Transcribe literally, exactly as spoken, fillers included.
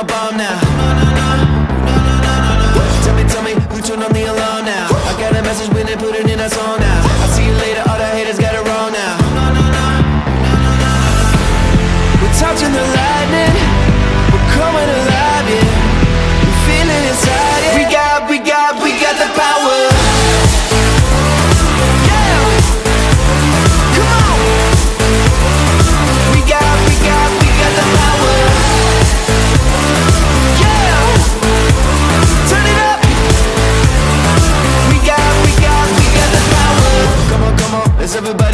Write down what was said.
bomb now. Tell me, tell me, who turned on the alarm now? I got a message, we didn't put it in our song now. I'll see you later, all the haters got it wrong now. We're touching the lightning, we're coming alive, yeah. We feel it inside, yeah. We got, we got, we got the power. Yeah, come on. We got, we got, we got the power. Yeah, turn it up. We got, we got, we got the power. Come on, come on, let's everybody